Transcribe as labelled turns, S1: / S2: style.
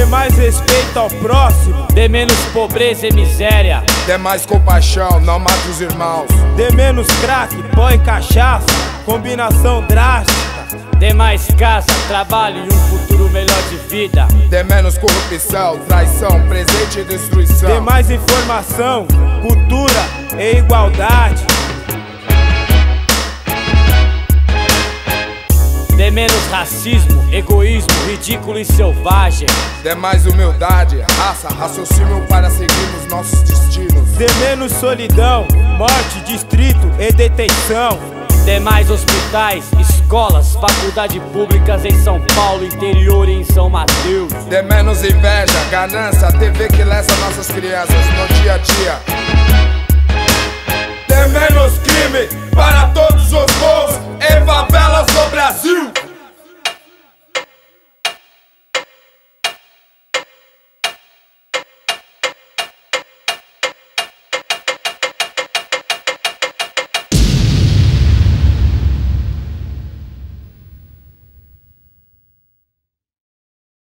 S1: dê mais respeito ao próximo,
S2: dê menos pobreza e miséria,
S3: dê mais compaixão, não mate os irmãos,
S1: dê menos crack, pó e cachaça, combinação drástica,
S2: dê mais casa, trabalho e um futuro melhor de vida,
S3: dê menos corrupção, traição, presente e destruição,
S1: dê mais informação, cultura e igualdade,
S2: dê menos racismo, egoísmo, ridículo e selvagem,
S3: dê mais humildade, raça, raciocínio para seguirmos nossos destinos,
S1: dê menos solidão, morte, distrito e detenção,
S2: dê mais hospitais, escolas, faculdades públicas em São Paulo, interior e em São Mateus,
S3: dê menos inveja, ganância, TV que lesa nossas crianças no dia a dia, dê menos crime para todos os povos.